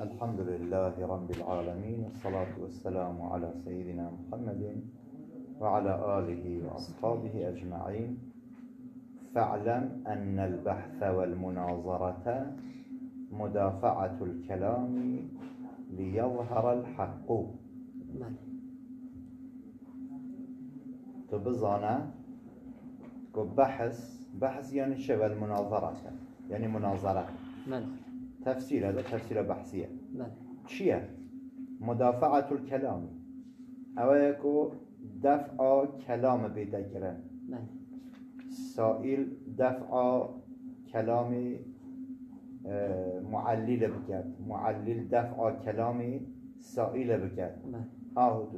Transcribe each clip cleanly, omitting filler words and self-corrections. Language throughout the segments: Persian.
الحمد لله رب العالمين، والصلاة والسلام على سيدنا محمد وعلى آله وأصحابه أجمعين. فاعلم أن البحث والمناظرة مدافعة الكلام ليظهر الحق. تبزانا بحث يعني شو؟ المناظرة يعني مناظرة. تفسير، هذا تفسير بحثية. شيء مدافعة الكلام أو يكو دفع كلام بيتكرن. سائل دفع كلام معلل بكات، معلل دفع كلام سائل بكات. آهدو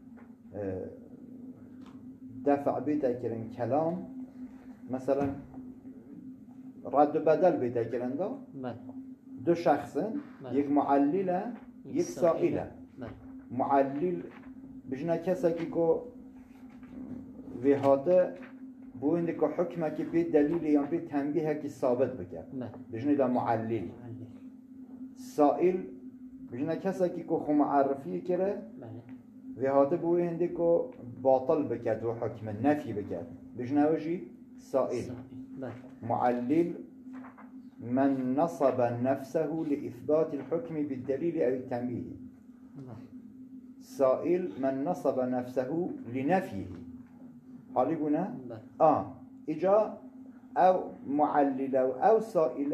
دفع بيتكرن كلام مثلا رد بدل بيتكرن دو شخص، یک معلله یک سائله. معلل بجنا کسی که ویهاته بوینده که حکمه که بی دلیل یا بی تنبیه که ثابت بکرد بجنا دا معلل. سائل بجنا کسی که خو معرفی کرده ویهاته بوینده که باطل بکرد و حکم نفی بکرد بجنا وجی سائل. معلل من نصب نفسه لإثبات الحكم بالدليل أو التنبيه. سائل من نصب نفسه لنفيه. حالبنا إجا أو معلل أو سائل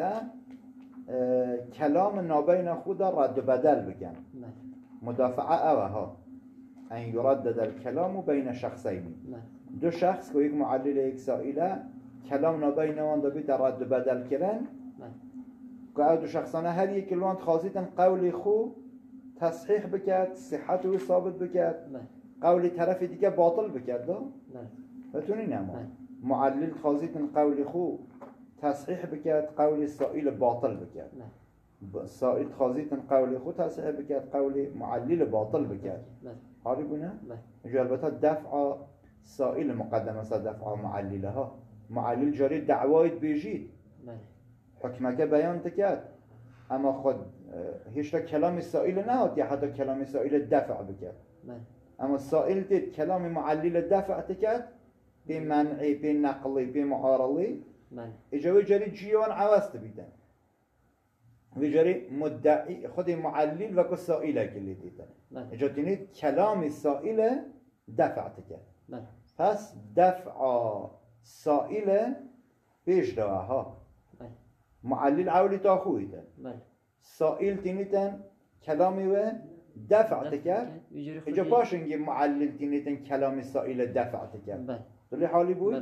كلام نابين خود رد بدل بكن. مدافعة أوها أن يردد الكلام بين شخصين. دو شخص ويك معلل يك سائل كلام نابين وان بيت رد بدل كرن که دو شخصانه هر یک لوند خواستن قول خو تصحیح بکرد، صحت رو ثابت بکرد، قول طرف دیگه باطل بکرد. بتونی نما معلل خواستن قول خو تصحیح بکرد، قول سائل باطل بکرد. سائل خواستن قول خو تصحیح بکرد، قول معلل باطل بکرد. حالی بونه؟ جو البته دفع سائل مقدم است دفع معللها. معلل جاری دعوایت بیجید حکمه که بیان تکرد، اما خود هیچ کلام سائل نهاد یا حتی کلام سائل دفع بکرد. اما سائل دید کلام معلل دفع تکرد به منعی، به نقلی، به معارضی. اجاوی جاری جیوان عوض بیدن و جاری مدعی خود معلل و که سائله کلی دیدن. اجا تینید کلام سائل دفع تکرد. پس دفع سائل پیش دوه ها. معلل عولی تاخویده. سائل تینیتن کلامی و دفع تکرد. اجا باشنگی معلل تینیتن کلام سائل دفع تکرد. دلی حالی بود؟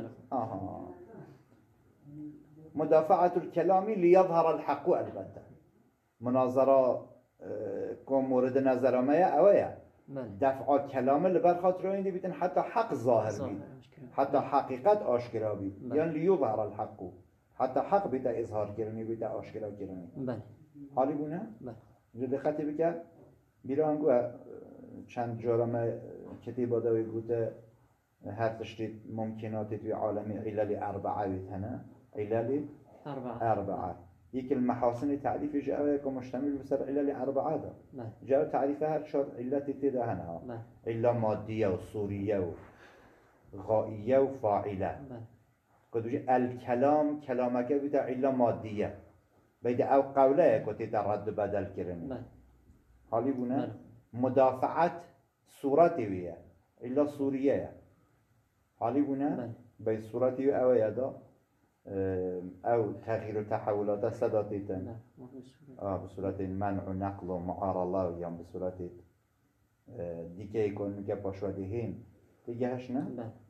مدافعة الكلام ليظهر الحق البته. مناظرة كون مورد نظر ما اويا دفع كلام لبرخاطر اندي بيتن حتى حق ظاهر بيت، حتى حقيقت آشکرا بيت، يعني ليظهر الحق، حتى حق بيتا إظهار كرني بيتا آشکرا كرني. حالی بونه؟ جو دقتی بکر بیرانگو چند جارمه کتیبا داوی گوته هر تشتید ممکناتی توی عالمی علل اربعه بیتنه. علل اربعه. یک المحاسن تعریف جاوه که مشتمل بسر علل اربعه دا. جاوه تعریفه هر شاد علتی تیده هنها. علا مادیه و صوریه و غائیه و فاعله. كدوجي الكلام كلامك بتا إلا مادية بيد أو قولة كنت ترد بدل كرني. حالي بنا مدافعة صورتي ويا إلا صورية. حالي بنا بيد صورتي أو يدا أو تغيير تحولات سداتيتن بصورة منع نقل ومعارضة ويام بصورة ديكي يكون كباشواتيهين تيجهشنا.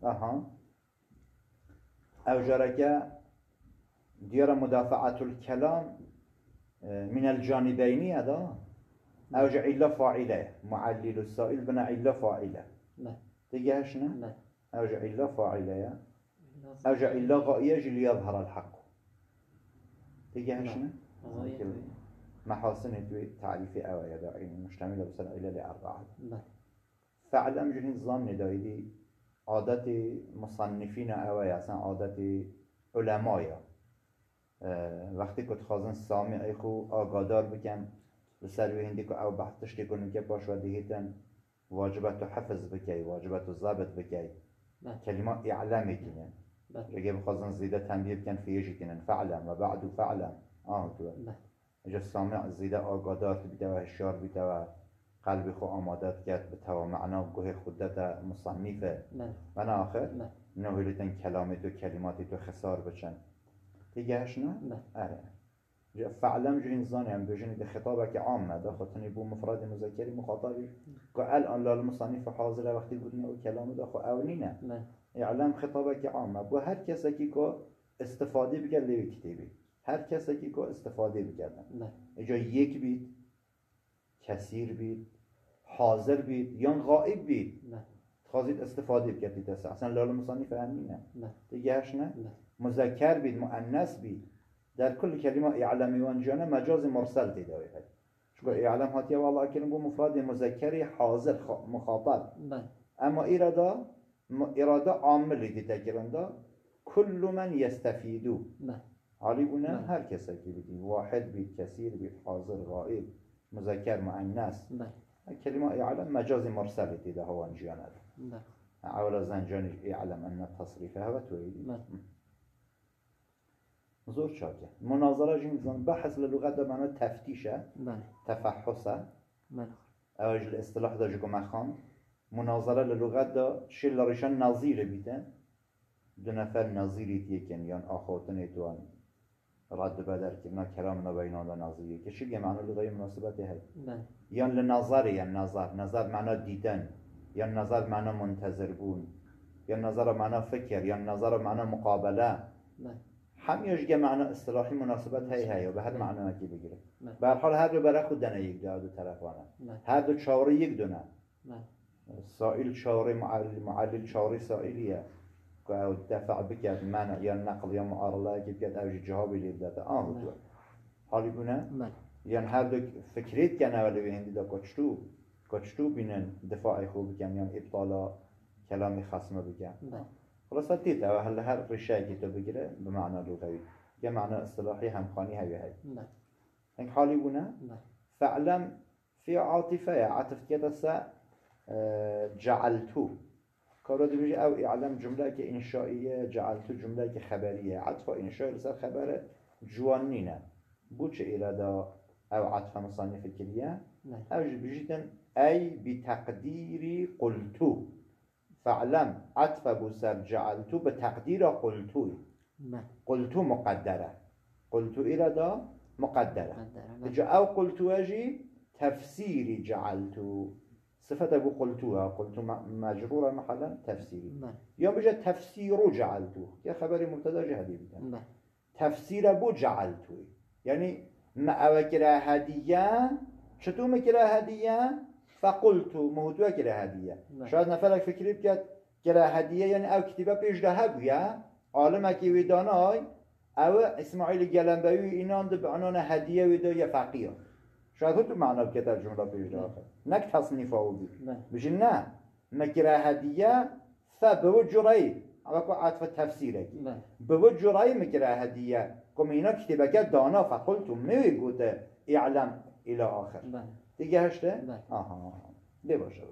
أو جركة ديار مدافعة الكلام من الجانبين هذا أو جعل فاعلة معلل السائل بنا عل فاعلة تجهشنا أو جعل فاعلة أو جعل غائية ليظهر الحق تجهشنا محاسن تعريف أويا داعين مشتملة بس العلة لأربعة. فعلم جهين ظن دايدي عادت مصنفین اوی اصلا عادت علمایا وقتی که خواستن سامعی خو آگادار بکن لسر هندی که او بحثش تکنن که باش و دیگهتن واجبات حفظ بکی واجبات ضابط بکی كلمة إعلامي كنن رجع بخزن زيادة تنبيه كان في يجي كنن فعلا وبعد فعلا تو اجا سامع زيادة آقادات بتوه الشار بتوه قلبي خو آمادات كات بتوه معنا وجه خدته مصنفه وانا آخر نهولتن كلامي تو كلماتي تو خسار بچن تيجهش نه؟ آره فعلا جو إنسان هم بيجون ده خطابك عامة ده خاطني بو مفرد مذكري مخاطبي قال الآن لا المصنف حاضر وقتی بودنی او کلام ده خو اولینه اعلام خطابك عامة بو هر کسی که استفاده بکرد لیوی کتابی هر کسی که استفاده بکردن اجا یک بید کثیر بید حاضر بید یا غائب بید خواهید استفاده بکردید اصلا لا المصنف همینه دیگهش نه مذکر بید مؤنث بید در كل كلمة إعلامي وانجانا مجاز مرسل تداوي هاي شو إعلام هاتيا والله كلمة بو مفرد مذكري حاضر مخاطب أما إرادة عامل تتكلم دا كل من يستفيدو علي بنا هر كسا بدي واحد بيت كثير بيت حاضر غائب مذكر مؤنث كلمة إعلام مجاز مرسل تدا هو انجانا أولا زنجان يعلم أن التصريف هو تويدي زور شاكه مناظرة جنزان بحث للغة ده معنى تفتيشه تفحصه اوج الاصطلاح ده جگو مخان مناظرة للغة ده شل ريشان نظير بيتن دو نفر نظيري تيكن يان آخوتن توان رد بدر كنا كلامنا بينان ده نظيري كشل معنى لغة مناسبته هاي يان لنظر يان نظر معنى ديدن يان نظر معنى منتظر بون يان نظر معنى فكر يان نظر معنى مقابله همیشه که معنی اصطلاحی مناسبت هی و به هر معنی نکی بگیره. به هر حال هر دو برای خود دنه یک دو طرفانه. هر دو چاره یک دونه. سائل چاره معلل چاره سائلیه. که دفع بکرد منع یا نقل یا معارضه که بکرد اوج جوابی لیب داده. تو. حالی بونه؟ یعنی هر دو فکریت کنه ولی به هندی دا کچتو بینن دفاع خوب بکن یا ابطالا کلامی خصمه بکن. خلاص تيت او هر رشاي كي تو بگیره بمعنى لغوي يا معنى اصطلاحي همخاني هاي هيك حالي بنا فعلم في عاطفه عاطفه كده جعلتو كارو بيجي او اعلام جمله كانشائيه جعلتو جمله كخبريه عطف انشاء لسر خبر جوانينه بوچ اراده او عطف مصنف الكليه او بيجيتن اي بتقدير قلتو فعلم عطف بسر جعلتو بتقدير قلتو مقدره قلتو إرادا مقدره جا او قلتو اجي تفسيري جعلتو صفة ابو قلتو مجرورة محلا تفسيري يوم بجا تفسيرو جعلتو يا خبري مبتدا جهدي بيتن تفسير ابو جعلتو يعني ما اوكرا هدية شتو مكرا هدية فقلتو مهدوه كره هدية شاید نفرك فكري بكت كره هدية يعني او كتابة بيش ده هبويا عالمك ويداناي او اسماعيل جلنبوي اینان ده بعنان هدية ويدا يا فقير شاید هدو معنا بكت الجملة بيش ده آخر نك تصنيفه بي بيش نه مكره هدية فبوجه رأي اوكو عطف تفسيرك بوجه رأي مكره هدية كم اینا كتابة كت دانا فقلتو موي قوت اعلم الى آخر دیگه هشته؟ ليه باشه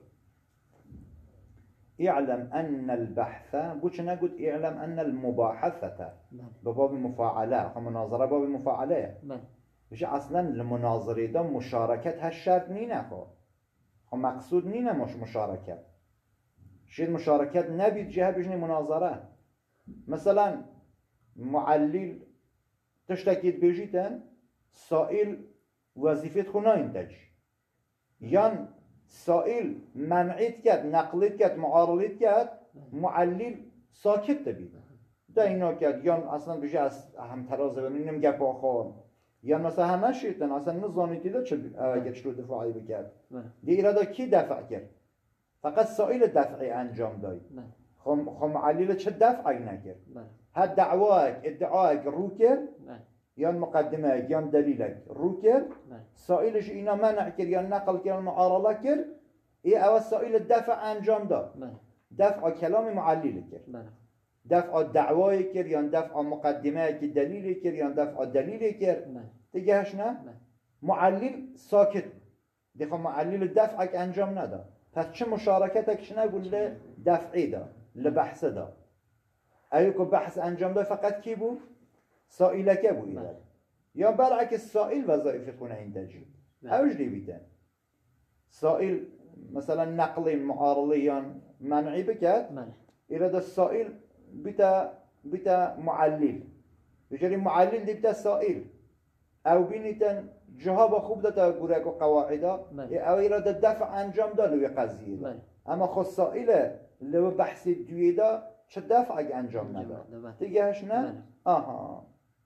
اعلم ان البحث بوش نقول اعلم ان المباحثة بباب مفاعله خب مناظره باب مفاعله بشه اصلا المناظره ده مشارکت هالشرط نینه خب مقصود نینه مش مشارکت شید مشارکت نبید جهه بجنی مناظره مثلا معلل تشتكيت بيجيتن سائل وظیفت خونه انتج یان سائل منعیت کرد نقلیت کرد معارضیت کرد معلل ساکت بید ده اینا کرد یان اصلا بشه از هم ترازه بمینیم گپ آخوان یان مثلا همه شیطن اصلا نزانیتی ده چه رو دفاعی بکرد دی ایرادا کی دفع کرد فقط سائل دفعی انجام داد خب معلل چه دفعی نکرد ها دعواک ادعاک رو کرد یا مقدمه یا دلیلک رو کرد سائلش اینا منع کرد یا نقل کرد معارضه کرد ای اول سائل دفع انجام داد دفع کلام معلل کرد دفع دعوای کرد یا دفع مقدمه که دلیل کرد یا دفع دلیل کرد دیگه هش نه معلل ساکت دیگه معلل دفعک انجام ندا پس چه مشارکتکش نگو لدفعی دا لبحث دا ایو که بحث انجام دا فقط کی بود؟ سائلکه بود ایده یا برعکس سائل وظایف خونه این تجی اوش دی بیتن سائل مثلا نقلی معارضی یا منعی بکرد ایراد السائل بتا معلل بجري معلل دي بتا سائل او بینیتن جهاب خوب داتا گوره که قواعدا او ایراد الدفع انجام دا لوی قضیه دا اما خود سائله لو بحث دوی دا چه دفع انجام ندا دیگه هش نه؟ آها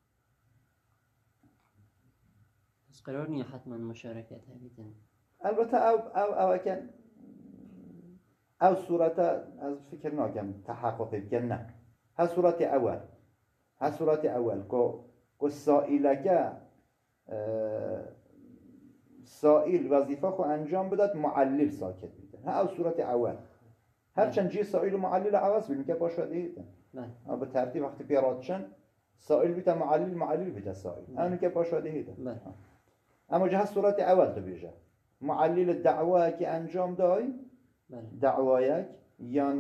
بس قرار نیه حتما مشارکت هبیتن البته او کن او صورت از فکر ناکم تحققی کن نه ها صورت اول که سائلکه سائل وظیفه خو انجام بداد معلل ساکت بیدن ها او صورت اول هرچند جی سائل و معلل عوض بینیم که باشه دیدن اما به ترتیب وقتی پیرادشن سائل بیتا معلل بیتا سائل اونو که باشه دیدن اما جه صورت اول تو بیشه معلل دعوه که انجام دای دعوایک یا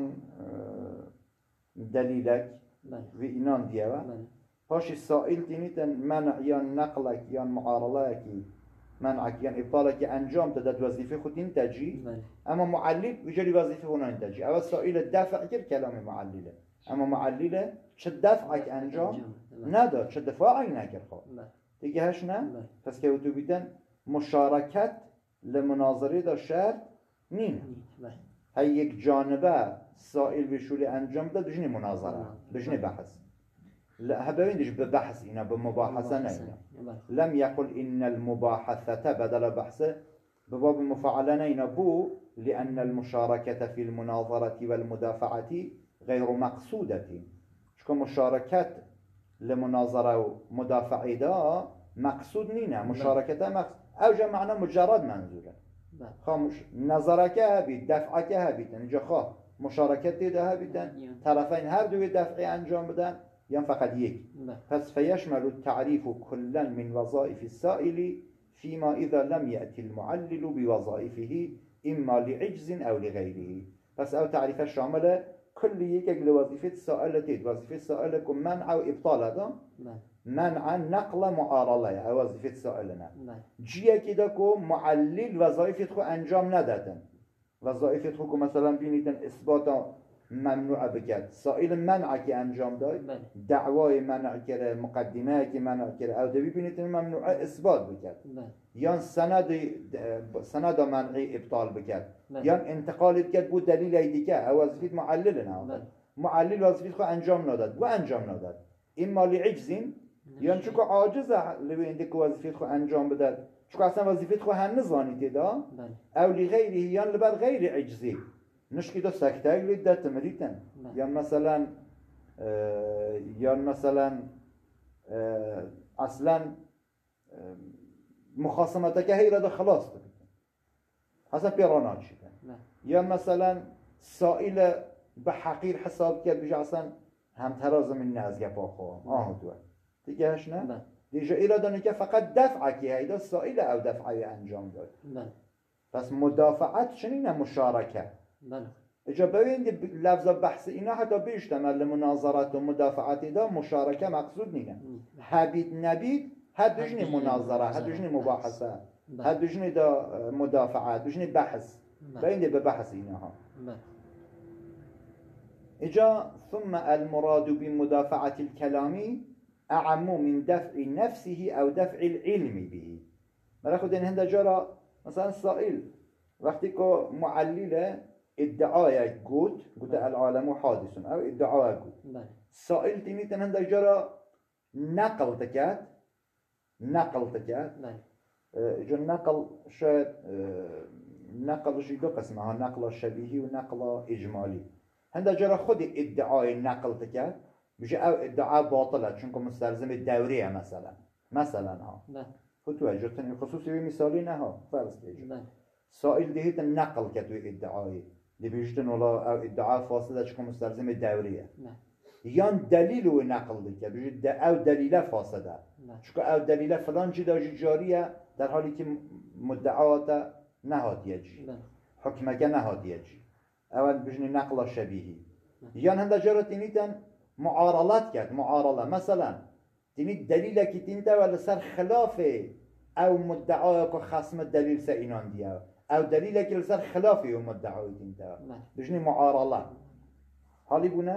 دلیلک و اینان دیوه پاشی سائل تینیتن منع یا نقلک یا معارضه منعك يعني إبطالك أنجام تدت وظيفة خدين تجي أما معلل وجري وظيفة هنا تجي أو سائل الدافع كل كلام معلله أما معلله شد دفعك أنجام ندار شد دفاعي نكر خالص تيجي هشنا بس كيوتو بيتن مشاركة لمناظرة دا شرط نين هاي يك جانبه سائل بشولي أنجام دا دجني مناظرة دجني بحث لا هبوين ديش ببحث إنا بمباحثة نينا لم يقل إن المباحثة بدل بحث بباب المفاعلة نينا بو لأن المشاركة في المناظرة والمدافعة غير مقصودة شكو مشاركة لمناظرة ومدافعة دا مقصود نينا مشاركة مقصود أو جمعنا مجرد منزولا خامش نظرك هبيت دفعك هبيت نجا خواه مشاركة دا هبيتن طرفين هر دوی دفعي انجام بدن يعني فقط يك بس فيشمل التعريف كلا من وظائف السائل فيما إذا لم يأتي المعلل بوظائفه إما لعجز أو لغيره بس أو تعريف الشامل كل يك لوظيفة السائل تيد وظيفة السائل كم منع وإبطال هذا منع نقل معارضة أو وظيفة السائلنا جيه كده كو معلل وظائفة خو أنجام ندادن وظائفة خو مثلا بينيتن إثباتا ممنوع بکرد سائل منع که انجام داد دعوای منع کرده مقدمه که منع کرده او دوی بینید ممنوع اثبات بکرد یا سند منعی ابطال بکرد یا انتقال بکرد بود دلیل ایدی که او وظیفت معلل نه معلل وظیفت خو انجام نداد و انجام نداد اما لعجزین یا چون که عاجزه لبی اینده که وظیفت خو انجام بداد چون اصلا وظیفت خو هن نزانیده دا او لغیره یا لبر غیر عجزی نشکی دو سکتای لیده تمریتن یا مثلا اصلا مخاصمتك هی را خلاص بکن اصلا پیرانات شدن یا مثلا سائل به حقیر حساب کرد بجا اصلا هم تراز من نازگه پاخواه دوه دیگه هش نه؟ دیجا ایرادانه که فقط دفعه که هیدا سائل او دفعه انجام داد پس مدافعت چنین مشارکه اجا ببین لفظ بحث اینا حتی بیشتمل مناظرات و مدافعات دا مشارکه مقصود نینه هبید نبید هد دجنی مناظره هد دجنی مباحثه هد دجنی دا مدافعات دجنی بحث ببین دی ببحث اینا ها اجا ثم المراد بمدافعة الكلام اعم من دفع نفسه او دفع العلم به مرا خود این هنده جارا مثلا سائل وقتی که معلله ادعای گوت العالم حادث او ادعای گوت سائل تینیتن هنده جارا نقل تکد جو نقل شاید نقلش دو قسمه ها نقل شبیهی و نقل اجمالی هنده جارا خود ادعای نقل تکد بشه او ادعا باطله چون که مستلزم دوریه مثلا ها خطوه جرتن خصوصی به مثالی نه ها فرض دیجا سائل دهیت نقل که توی ادعای دی بیشتن ولا او ادعا فاصله چون مستلزم دوریه یان دلیل و نقل دکه بجید او دلیل فاسده چون او دلیل فلان جدا جاریه در حالی که مدعات نهادیه جی حکمه نهادیه جی اول بجنی نقل شبیهی یان هنده جارت اینیتن معارلات کرد معارله مثلا تینی دلیل که تینتا ولی سر خلاف او مدعای که خصم دلیل سا اینان دیه او دلیل که سر خلاف او مدعای تینتا بجنی معارله حالی بونه؟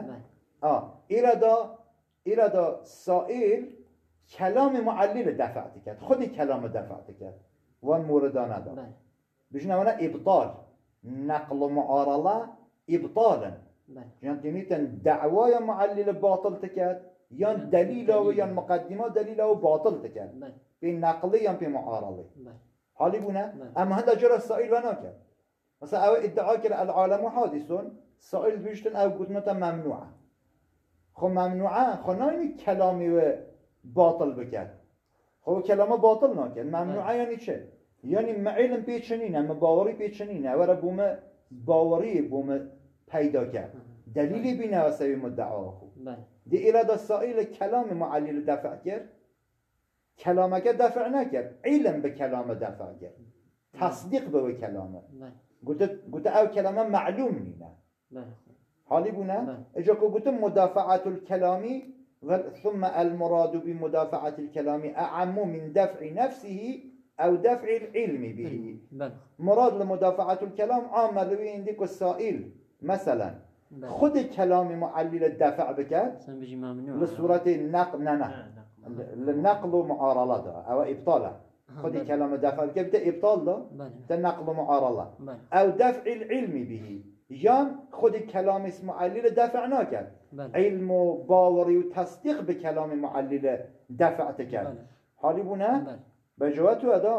ایرادا سائل کلام معلل دفعت کرد خودی کلام دفعت کرد وان موردانه دا بجنی اونا ابطال نقل و معارله ابطالا يعني تنيتن دعوة معلل باطل تكاد يان دليل أو يان مقدمة دليل أو باطل تكاد بين نقلي يان بين معارضة حالي بنا أما هذا جرى السائل وناكد مثلا أو ادعاء كلا العالم حادث سائل بيشتن أو قدنة ممنوعة خو ممنوعة خو نايمي كلامي باطل بكاد خو كلامه باطل ناكد ممنوعة يعني چه يعني معلم بيتشنينه مباوري بيتشنينه ورا بوما باوري بوما پیدا کرد دلیلی بینه و سوی مدعا خود دی ایراد السائل کلام معلل دفع کرد کلامه که دفع نکرد علم به کلام دفع کرد تصدیق به کلامه گوته او کلامه معلوم نینه حالی بونه اجا که گوته مدافعت الکلامی و ثم المراد بمدافعت الکلامی اعم من دفع نفسه او دفع العلم به مراد لمدافعت الكلام عاملوی اندیک السائل مثلا خود کلام معلل دفع بکرد لصورت نقل نه لنقل و معارله دا او ابطاله خود کلام دفع بکرد بتا ابطال دا تا نقل و معارله او دفع العلم به یان خود کلام اسم معلل دفع نکرد علم و باوری و تصدیق به کلام معلل دفع تکرد حالی بونه بجوات و ادا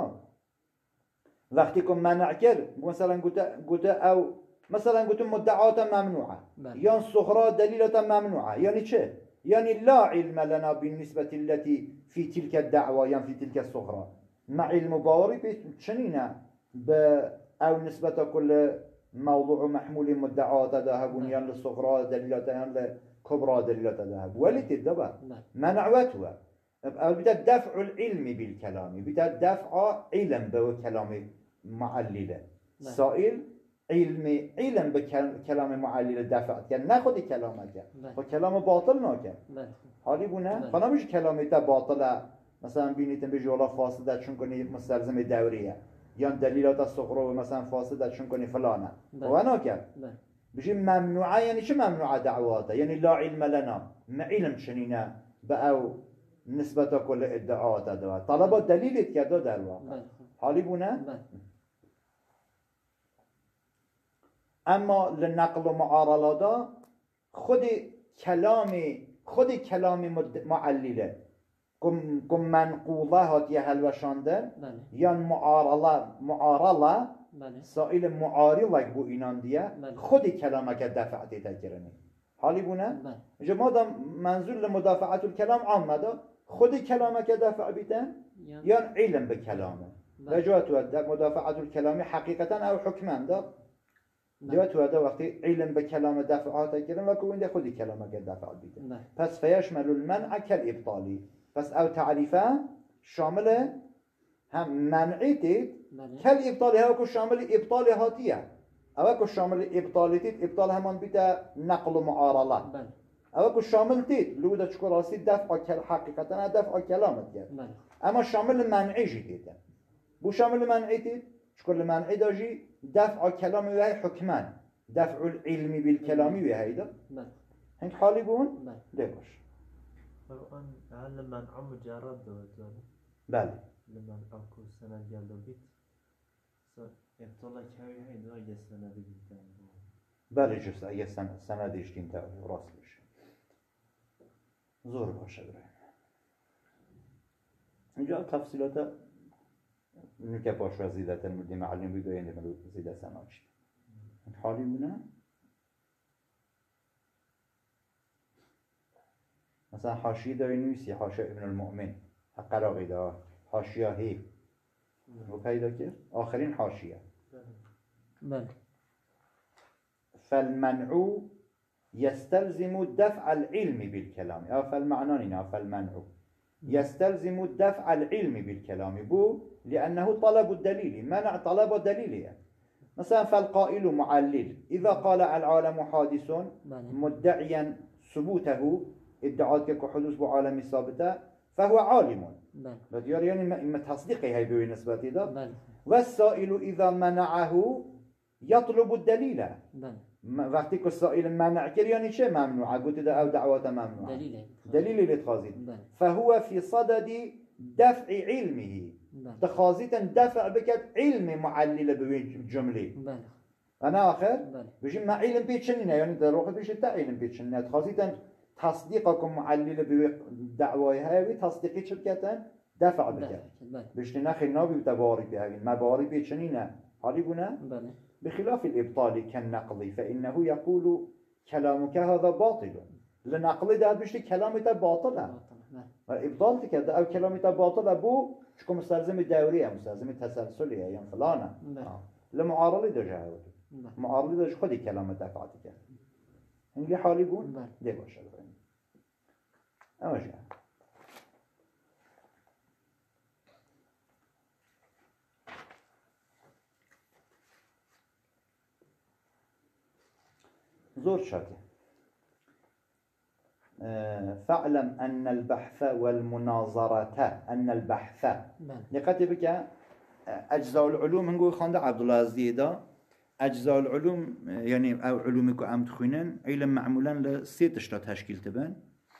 وقتی که منع کرد مثلا گوته او مثلا قلت مدعات ممنوعة يعني صغرى دليلة ممنوعة يعني چه؟ يعني لا علم لنا بالنسبة التي في تلك الدعوة يعني في تلك الصغرى مع علم باوري بشنينة أو نسبة كل موضوع محمول مدعات ذهبون يعني للصغرى دليلة يعني لكبرى دليلة ذهب ولت الدبر منعوتها أو بدأ دفع العلم بالكلام بدأ دفع علم بكلام معللة سائل علم به کلام معلل دفع کرد نه خودی کلامه کرد و کلام باطل نکرد حالی بونه خانه میشه کلامی تا باطله مثلا بینیتن به جولا فاسده چون کنی مستلزم دوریه یا دلیلات صغرا و مثلا فاسده چون کنی فلانه و نکرد بشه ممنوعه یعنی چه ممنوعه دعواته یعنی لا علم لنا ما علم چنینه به او نسبت کل ادعاات داره طلبات دلیلیت کرده در واقع حالی بونه اما لنقل و معارضه خود کلام معلله کم منقوله هاتیه هلوشانده یا معارضه سائل معارضه بو اینان دیه خود کلامه که دفعتی تکرنی حالی بونه؟ جمعه منظور لمدافعت الکلام عامه ده خود کلامه که دفع بیتن یا علم به کلامه وجوهت مدافعت الکلامی حقیقتا او حکمان ده دیوت هذا وقتی علم به کلام دفعات کردن و کوینده خودی کلامه که دفع بیده پس فیشمل المنع کالابطالی پس او تعریفه شامل هم منعی تید کالابطالی ها که شامل ابطال هاتیه او که شامل ابطالی تید ابطال همان بیده نقل و معارله او که شامل تید لوده چکو راستی دفع حقیقتا دفع کلامت کرد اما شامل منعی جدیده بو شامل منعی تید شكل منعي داجي دفع كلامي وهي حكمان دفع العلم بالكلامي وهي ده هنك حالي بون ده باش الآن هل منع مجرد ده بله لمن أكو سنة جلو بيت ابطال كوي هاي ده أي سنة بيتان بله جس أي سنة ديشتين تا راس بش زور باشه برای اینجا تفصیلات نکه باش و زیدت المدی معلم بیدو یعنی ملو زیده سناچی حالی بونه مثلا حاشیه داری نویسی حاشیه ابن المؤمن حق راقی دار حاشیه هی رو پیدا کرد آخرین حاشیه بله فالمنعو يستلزم دفع العلم بالكلام أو فالمعنى أو فالمنع يستلزم دفع العلم بالكلام بو لأنه طلب الدليل منع طلب الدليل مثلا فالقائل معلل إذا قال العالم حادث مدعيا ثبوته ادعاء كحدوث بعالم ثابته فهو عالم يعني ما تصديقه هي بالنسبة له والسائل إذا منعه يطلب الدليل وقتی که السائل منع کرد یعنی چه ممنوعه گفت ده او دعوات ممنوعه دلیلی لتخاذید فهو في صدد دفع علمه تخاذید دفع بکد علم معلل بجمله انا آخر بجیم ما علم بیچنینه یعنی در واقع بیشه تا علم بیچنینه تخاذید تصدیقكم معلل بدعوای هاوی تصدیقی چه بکتن دفع بکد بشتی نخی نابی بتباری بهاوین مباری بیچنینه حالی بونه؟ بخلاف الإبطال كالنقل فإنه يقول كلامك هذا باطل لنقل ده بشتي كلامك باطلة الإبطال تكده أو كلامك باطلة بو شكو مستلزم الدورية مستلزم التسلسلية يعني فلانة لمعارضة ده جاهد معارضة ده خدي كلامك دفعتك اللي حالي بون ده باشه أما جاء زور شاكي فاعلم أن البحث والمناظرة أن البحث لقد بك أجزاء العلوم هنقول خانده عبد الله الزيدا أجزاء العلوم يعني أو علومك أم تخوينن علم معمولا لسيت اشتا تشكيل تبان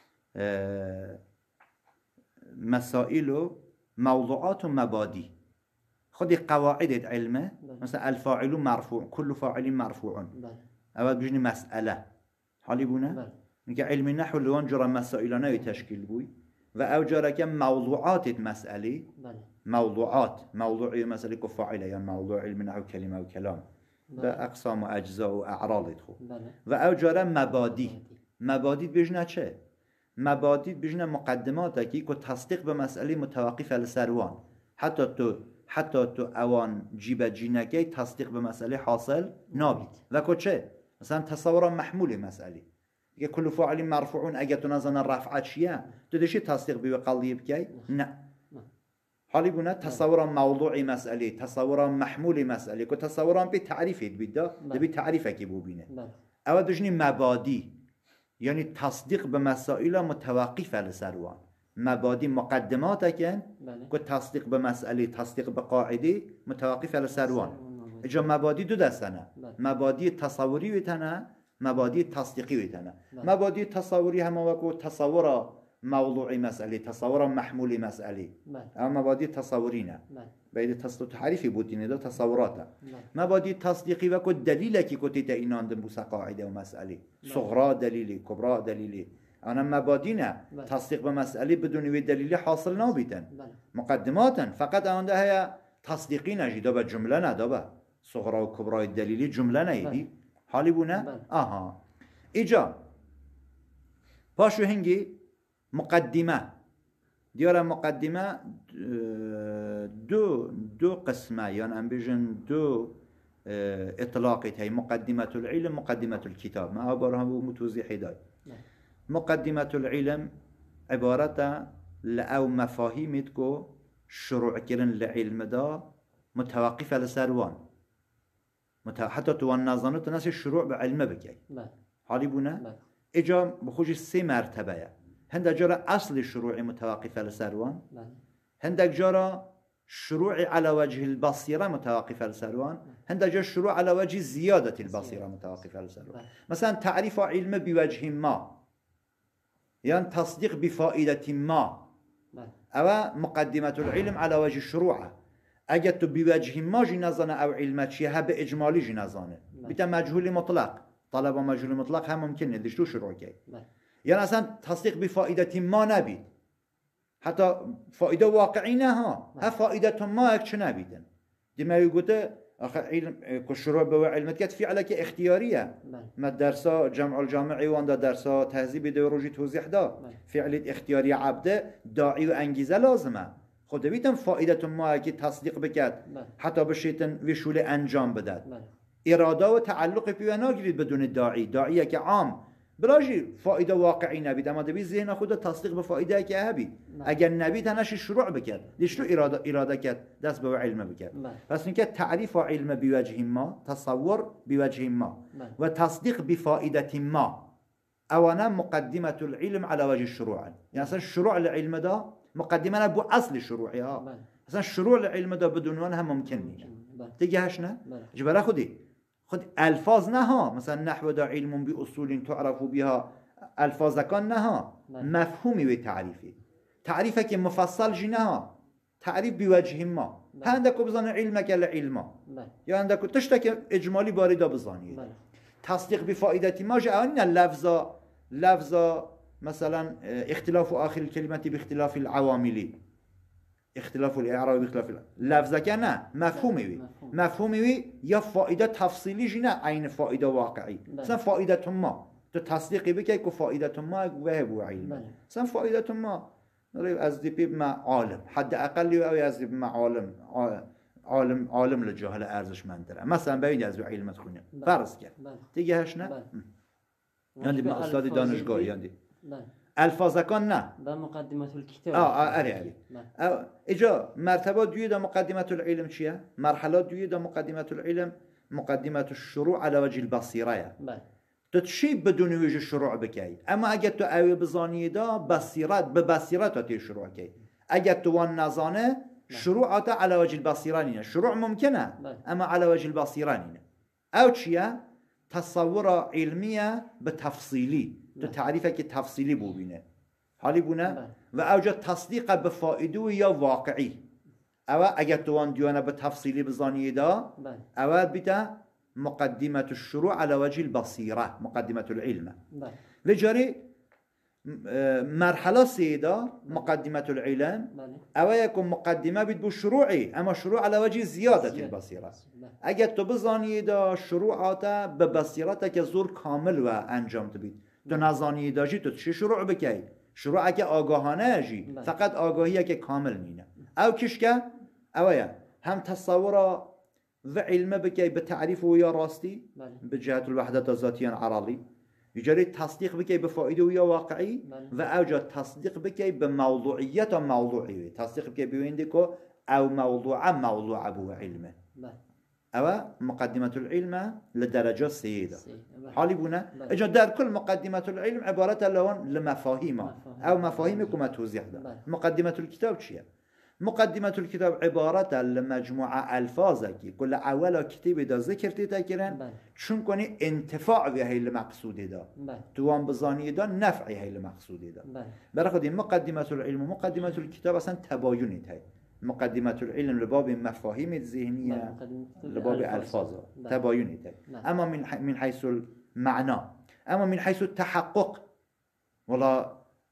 مسائل موضوعات ومبادئ خذي قواعد علمه مثلا الفاعل مرفوع كل فاعل مرفوع أول بيجني مسألة حالي بونا نك علم النحو اللي جرى مسائلنا يتشكيل بوي و جرى كم موضوعات مسألة موضوعات موضوعية مسألة كفاعلة يعني موضوع علم النحو كلمة وكلام بأقسام وأجزاء وأعراض يدخل و جرى مبادئ بيجنا چه مبادئ بيجنا مقدمات كي تصديق بمسألة متوقفة لسروان حتى تو اوان جيب جينكي تصديق بمسألة حاصل نابي و چه مثلا تصور محمول مسئله اگه كل فاعل مرفوعون اگه تو نظن رفعت چیه تو دشی تصدیق بی قلبی بکی نه حالی بونه تصور موضوع مسئله تصور محمول مسئله که تصور بی تعریفت بیده بی تعریفه که ببینه اول دشنی مبادئ یعنی تصدیق به مسائل متوقفه لسروان مبادئ مقدمات کن که تصدیق به مسئله تصدیق به قاعده متوقفه لسروان اجا مبادئ دو دستنه مبادئ تصوری ویتنه مبادئ تصدیقی ویتنه مبادئ تصوری همه وکو تصور موضوع مسئله تصور محمول مسئله اما مبادئ تصوری نه باید تصدیق تعریفی بودینه دا تصوراته مبادئ تصدیقی وکو دلیل کی کو تیتا اینان دم بوسا قاعده و مسئله صغرا دلیلی کبرا دلیلی انا مبادئ نه تصدیق به مسئله بدون دلیل حاصل نابیتن مقدماتا فقط آن ده هي تصدیقی نجیده به جمله ندابه صغرا و کبرا دلیلی جمله نیدی حالی بونه آها ایجا پاشو هنگی مقدمه دیاره مقدمه دو قسمه یعنی ام بیجن دو اطلاقیت هی مقدمه العلم مقدمه الكتاب ما باره هم متوضیحی دای مقدمه العلم عبارته لأو مفاهیمت کو شروع کردن لعلم دا متوقفه لسروان حتى تو النظانه تناس الشروع بعلمه بكي حالي بونه اجا بخوش 3 مرتبه هندك جرى اصل الشروع متوقفه لسروان هندك جرى شروع على وجه البصيره متوقفه لسروان هندك جرى الشروع على وجه زياده البصيره متوقفه لسروان مثلا تعريف علم بوجه ما يعني تصديق بفائده ما او مقدمه العلم على وجه الشروع اگر تو بوجه ما جنازانه او علمت چیه ها به اجمالی جنازانه بیتا مجهول مطلق طلب مجهول مطلق هم ممکنه دیش تو شروع کی یعنی اصلا تصدیق بفائده ما نبید حتی فائده واقعی نه ها فائده ما اک چه نبیدن دیما یگوته آخه علم که شروع به علمت کت فعلک اختیاریه ما درسا جمع الجامعی وان درسا تهذیب دوروجی توضیح دا فعلت اختیاری عبده داعی و انگیزه لازمه خود بیتم فائده ما که تصدیق بکد حتی بشیتن وشول انجام بدد اراده و تعلق پیو نگیرید بدون داعی که عام بلاجي فائده واقعي نبید اما دبی ذهن خود تصدیق به فائده که هبی اگر نبید هنش شروع بکرد دیش رو اراده کرد دست به علم بکرد پس اینکه تعریف و علم بوجه ما تصور بوجه ما و تصدیق بفائده ما اوانا مقدمه العلم على وجه الشروع يعني اصلا شروع العلم ده مقدمه ابو اصل شروعها اصلا شروع العلم ده بدون اونها ممکن نیست دیگه هش نه جبر خود الفاظ نها مثلا نحو دا علم باصول تعرف بها الفاظ کان نها مفهومی و تعریفی تعریفه که مفصل جنها تعریف بوجه ما هندکو بزن علمك العلم یا هندکو تشتك اجمالی باردا بزنی تصدیق بفائدة ما جاء ان لفظا مثلا اختلاف آخر الكلمة باختلاف العوامل اختلاف الاعراب باختلاف لفظه که نه مفهومی وی یا فائده تفصیلی جنه عین فائده واقعی مثلا فائده ما تو تصدیقی بکی که فائده ما وهب علم مثلا فائده ما از دیپی مع عالم حد اقلی او از دیپ مع عالم لجاهل ارزشمند داره مثلا ببین از علمت خونه فرض کرد دیگه هش نه یعنی به استاد دانشگاهی یعنی الفاظکان نه با مقدمه الكتاب اری اجا مرتبه دوی دا مقدمه العلم چیه مرحله دوی دا مقدمه العلم مقدمه الشروع على وجه البصيره تو چی بدون وجه الشروع بکی اما اگه تو اوی بزانی دا بصیرت تی شروع کی اگه تو وان نزانه شروعات على وجه البصيره نینه شروع ممکنه اما على وجه البصيره نینه او چیه تصور علمیه به تفصیلی تو تعریفه که تفصیلی ببینه حالی بونه و اوجا تصدیق به فائده یا واقعی او اگر تو وان دیانه به تفصیلی بزانیه دا اول بیتا مقدمه الشروع على وجه البصيره مقدمه العلم و جاری مرحله سیدا مقدمه العلم او یکم مقدمه بید بو شروعی اما شروع على وجه زیادت البصيره اگر تو بزانیه دا شروعات به بصیرت که زور کامل و انجام تبید تو نزانی داشتی تو چه شروع بکی شروع که آگاهانه جی فقط آگاهیه که کامل نینه او کش که اویا هم تصور و علم بکی به تعریف و یا راستی به جهت الوحدت ذاتیان عراضی یجاری تصدیق بکی به فائده و یا واقعی و اوجا تصدیق بکی به موضوعیت و موضوعی تصدیق بکی بوینده که او موضوع ابو علمه او مقدمة العلم لدرجة سيدة حالي بنا اجا در كل مقدمة العلم عبارة لون لمفاهيم او مفاهيمكم توزيح ده مقدمة الكتاب چيه مقدمة الكتاب عبارة لمجموعة الفاظك كل اول كتاب ده ذكر تذكرن چون کنی انتفاع به هی المقصود ده توان بزانی ده نفعی هی المقصود ده برای خودی مقدمة العلم و مقدمة الكتاب اصلا تباینی هی مقدمة العلم لباب مفاهيم الذهنية لباب الفاظ تباينه اما من حيث المعنى اما من حيث التحقق ولا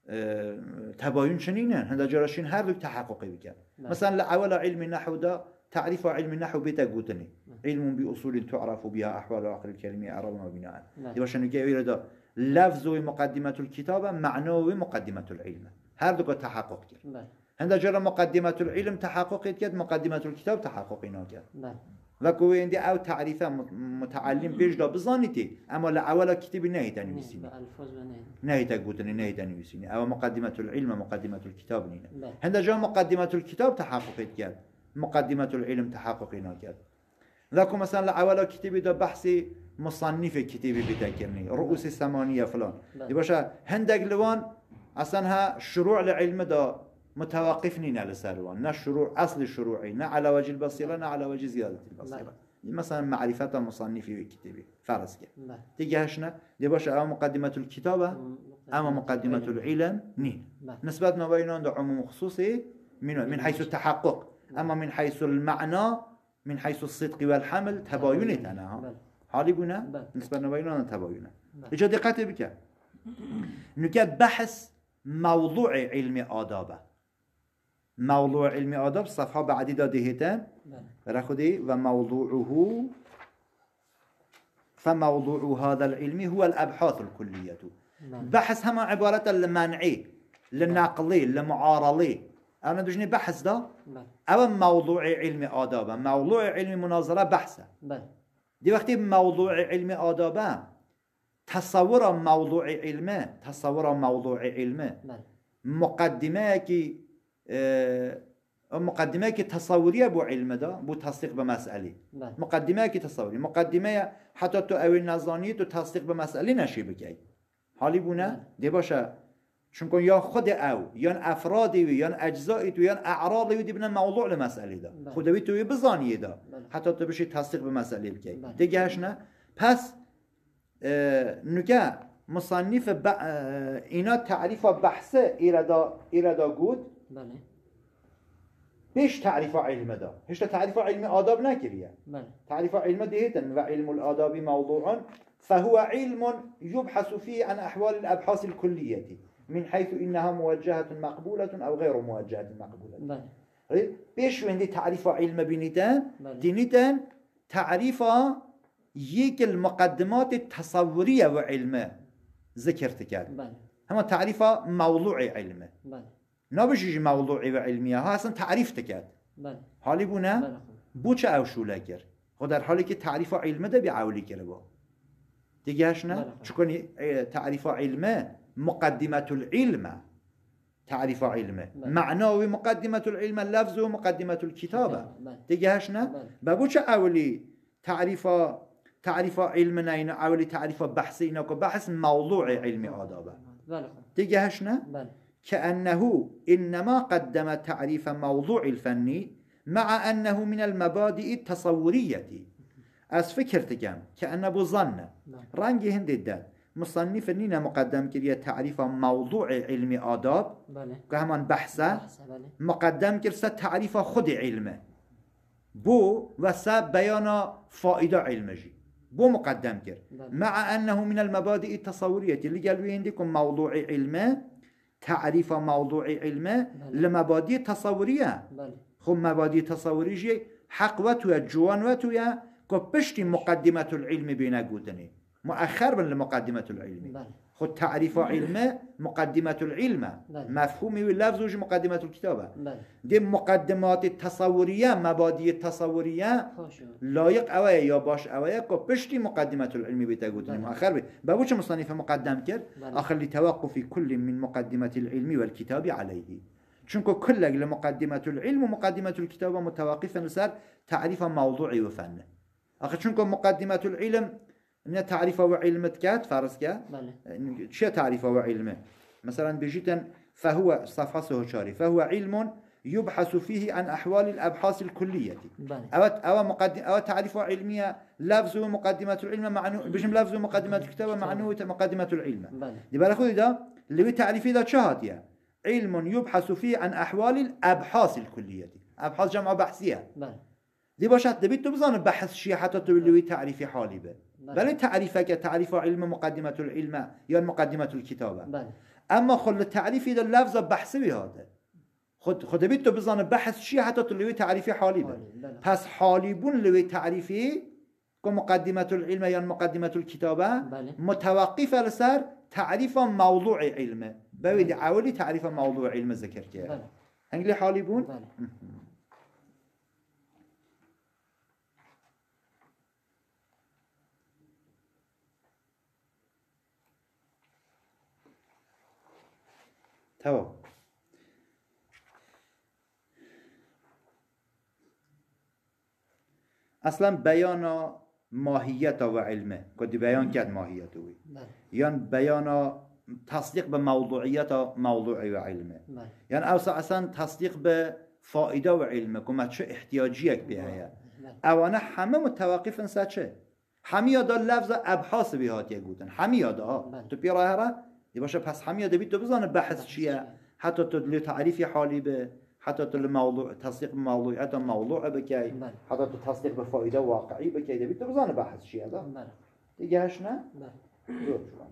تباين شنينه هذا جراشين هر دو تحققي بك مثلا اول علم النحو ده تعريف علم النحو بتقوتني علم باصول تعرف بها احوال اخر الكلمه اعرابا وبناء باش نجي ده لفظ مقدمة الكتاب معنى ومقدمة العلم هر دو تحقق كده هنده جرا مقدمة العلم تحقق كد مقدمة الكتاب تحقق ناكد لكو عندي او تعريفه متعلم بيجدا بزانيتي اما لاول كتاب نهيت نويسيني نهيت قوتني نهيت نويسيني او مقدمة العلم مقدمة الكتاب نينا هنده جرا مقدمة الكتاب تحقق كد مقدمة العلم تحقق ناكد لكو مثلا لاول كتاب ده بحث مصنف كتابي بتذكرني رؤوس الثمانية فلان يباشا هندق لوان اصلا شروع العلم ده متوقف نينا لسروان نا شروع اصل الشروعي نا على وجه البصيرة نا على وجه زيادة البصيرة مثلا معرفة مصنفي كتابي فرض كده تيجي هشنا دي باش اما مقدمة الكتابة اما مقدمة العلم نين نسبة ما بينهم ده عموم خصوصي من حيث التحقق اما من حيث المعنى من حيث الصدق والحمل تباينت انا حالي بنا نسبة ما بينهم تباينه اجا دقت بك نكاد بحث موضوع علم آدابه موضوع علم آداب صفحة بعدی دادهتن برای خودی و موضوعه فموضوع هذا العلم هو الأبحاث الكلية بحث هما عبارة لمنعي للنقلي لمعارضي أنا دوجني بحث ده أو موضوع علم آداب موضوع علم مناظرة بحثه دي وقتی موضوع علم آدابه تصور موضوع علمه مقدمه که تصوریه بو علم دا بو تصدیق به مسئله مقدمه که تصوری مقدمه حتی تو اوی نظانی تو تصدیق به مسئله نشی بکی حالی بونه دی باشه چون کن یا خود او یا افرادی یا اجزایی تو یا اعراضی دی بنا موضوع لمسئله دا خودوی توی بزانیه دا حتی تو بشی تصدیق به مسئله بکی دیگهش نه پس نگه مصنف اینا تعریف بحثه ایرادا گود بيش تعريف علم ده هيش تعريف علم آداب نكريه تعريف علم دهيتن وعلم الآداب موضوع فهو علم يبحث فيه عن أحوال الأبحاث الكلية من حيث إنها موجهة مقبولة أو غير موجهة مقبولة بيش وين تعريف علم بنيتان دينيتان تعريف يك المقدمات التصورية وعلمه ذكرت كده هم تعريف موضوع علمه نبیشی موضوعی و علمیه ها اصلا تعریف تکرد حالی بونه بو چه اوشوله کرد خود در حالی که تعریف علمه ده بیعولی کرده با دیگهش نه چون تعریف علمه مقدمت العلمه تعریف علمه معناوی مقدمت العلمه لفظ و مقدمت الكتابه دیگهش نه بو چه اولی تعریف علم نه اینا اولی تعریف بحثی اینا که بحث موضوع علمی آدابه دیگهش نه كأنه إنما قدم تعريف موضوع الفن مع أنه من المبادئ التصورية از فكرتكم كأنه بظن رنجي هنددا مصنف نينا مقدم كريا تعريف موضوع علم آداب كهمان بحثة مقدم كرسا تعريف خود علمه بو وسا بيان فائدة علمجي بو مقدم كر مع أنه من المبادئ التصورية اللي قالوا عندكم موضوع علمه تعريف موضوع علمه لمبادئ تصورية خب مبادئ تصورية حق وتويا جوان وتويا كبشتي مقدمة العلم بينا قوتني مؤخر من لمقدمة العلم خد تعريف علمه مقدمة العلم مفهومي واللفظ مقدمة الكتابة دي مقدمات التصورية مبادئ التصورية لايق اويا يا باش اويا كبشتي مقدمة العلم بيتا قوتني مؤخر بي بابوش مصنف مقدم كر آخر لتوقف كل من مقدمة العلم والكتاب عليه چونكو كل لمقدمة العلم ومقدمة الكتابة متوقفة نسار تعريف موضوعي وفن آخر چونكو مقدمة العلم إن تعريفه وعلمه كات فارس كات شو تعريفه وعلمه مثلا بيجيتن فهو صفحة سهوشاري فهو علم يبحث فيه عن أحوال الأبحاث الكلية أو تعريفه علمية لفظ ومقدمة العلم معنو بيجم لفظ ومقدمة الكتابة معنو مقدمة العلم دي بالأخذ ده اللي تعريفه ده شهادية علم يبحث فيه عن أحوال الأبحاث الكلية أبحاث جمع بحثية دي باشات دبيت تبزان بحث شيء حتى تقول تعريفي حالي به بله تعريفك تعريف علم مقدمة العلم يا مقدمة الكتابة أما خل التعريف إذا اللفظ بحث بهذا خد بيت بزان بحث شيء حتى تلوي تعريفي حالي به پس حاليبون لوي تعريفي كمقدمة العلم يا مقدمة الكتابة متوقفة لسر تعريف موضوع علم بويد عولي تعريف موضوع علم ذكر كده هنقول حاليبون تمام اصلا بیان ماهیت و علمه کدی بیان کرد ماهیت وی یعنی بیان تصدیق به موضوعیت و موضوعی و علمه یعنی اصلا تصدیق به فایده و علمه که چه احتیاجیک بیایه اوانه همه متوقفن سه چه همه یادا لفظ ابحاث بیهاتیه گوتن همه یادا ها تو پیرا هره باشه پس همه یادا بید تو بزانه بحث چیه حتی تو لتعریف حالی به حتی تو الموضوع تصدیق موضوعیت و موضوع بکی حتی تو تصدیق به فایده واقعی بکی بید تو بزانه بحث چیه دا دیگه هش نه؟ دور شوان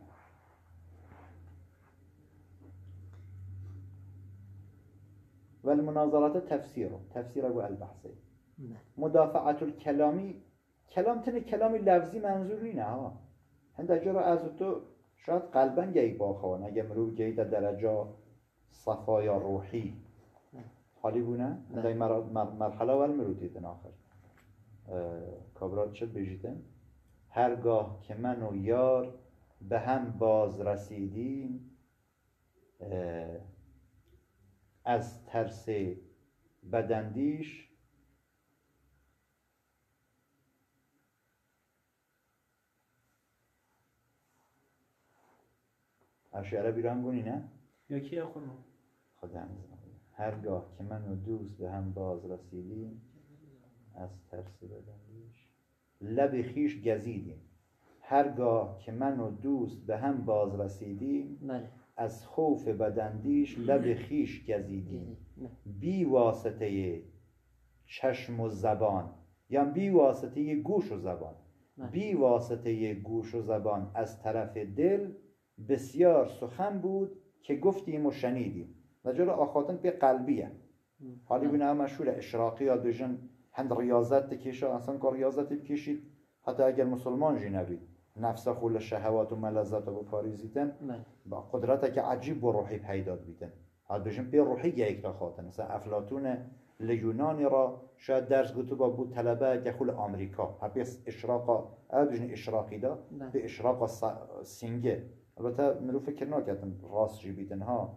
والمناظرات تفسير والبحث مدافعة الكلامي كلام تنه كلامي لفظي منظوري نه ها هنده جرا از تو شاید قلبا گی باخوان اگه مرو گی در درجه صفایا روحی حالی بونه هنده مرحله ول مرو دیدن آخر کابرات شد بجیدن هرگاه که من و یار به هم باز رسیدیم از ترس بداندیش اشعره بیرانگونی نه؟ یا کی خونم؟ خدا هرگاه که من و دوست به هم باز رسیدیم از ترس بداندیش لب خیش گزیدیم. هرگاه که من و دوست به هم باز رسیدیم از خوف بداندیش لب خیش گزیدیم. بی واسطه چشم و زبان یا بی واسطه گوش و زبان، بی واسطه گوش و زبان از طرف دل بسیار سخن بود که گفتیم و شنیدیم. نجل آخاتن به قلبیه حالی بنا مشهور اشراقی یا دوژن هند ریاضت تکیشه اصلا که ریاضت بکشید حتی اگر مسلمان جی نبید نفس خول شهوات و ملذات و پاریزیتن با قدرت که عجیب و روحی پیدا بیتن حتی دوژن به روحی یک تا خاطن مثلا افلاطون لیونانی را شاید درس گوتو با بود طلبه که خول آمریکا هرپیس اشراقا دوژن اشراقی دا به اشراقا سینگه البته مرو فکر نکردم راست جی بیتن ها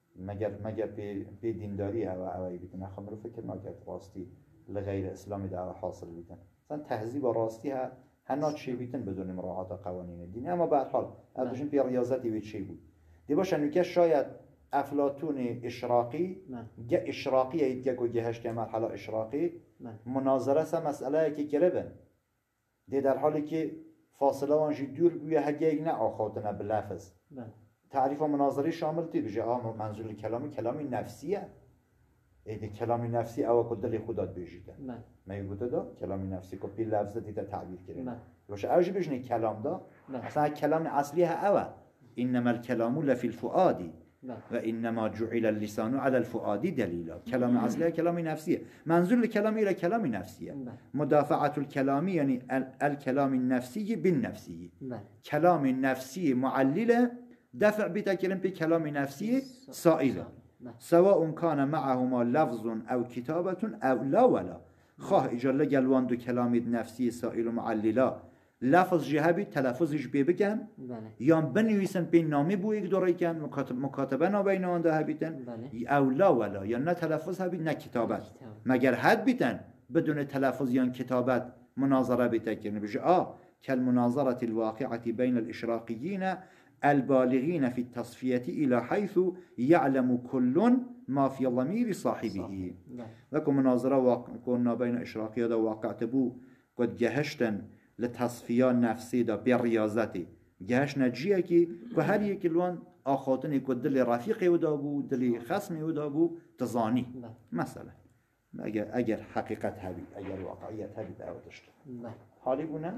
مگر به دینداری اوایی بیتن اخو مرو فکر نکرد راستی لغیر اسلامی دا حاصل بیتن مثلا تهذیب و راستی ها هنها چی بیتن بدون مراعات قوانین دینی اما به هر حال ادوشن به ریاضتی وی چی بود دی باشن که شاید افلاطون اشراقی اشراقی اید که گهش که مرحله اشراقی مناظره سه مسئله که گربن دی در حالی که فاصله وانجی دور بویه هگه نه آخاتنه بلفظ تعریف و مناظری شامل تی بجه منظور کلامی نفسیه ایده کلامی نفسی او که دلی خودت بیجیده ما یگوده دا کلامی نفسی که بی لفظه دیده تعبیر کرده باشه اوجی بجنه کلام دا اصلا کلام اصلی ها اوه انما الكلام لفی الفؤادی و انما جعل اللسان على الفؤادی دلیلا. کلام اصلی کلامی نفسیه. منظور الكلام الى کلامی نفسیه. مدافعت الكلامی یعنی الكلام النفسی بالنفسی. کلام نفسی معلل دفع بتكلم بكلام نفسي سائلة سواء كان معهما لفظ أو كتابة أو لا ولا خواه إجالة جلوان دو كلام نفسي سائل معللا لفظ جهبي تلفظ جبه بكن يان بنويسن بين نامي بو يك دوري كان مكاتبه نابين آن ده بيتن أو لا ولا يان نه تلفظ هبي نه كتابت مگر حد بيتن بدون تلفظ يان كتابت مناظرة بتكلم بجي كالمناظرة الواقعة بين الإشراقيين البالغين في التصفية إلى حيث يعلم كل ما في ضمير صاحبه. لكم مناظرة كنا بين إشراقية دا واقعت بو قد جهشتن لتصفية نفسي دا برياضتي جهشنا جيه كي وهر يك الوان آخاتني قد دل رفيقي ودابو دل خصمي ودابو تظاني مثلا اگر حقيقت هبي اگر واقعيت هبي دعوتشت حالي بونا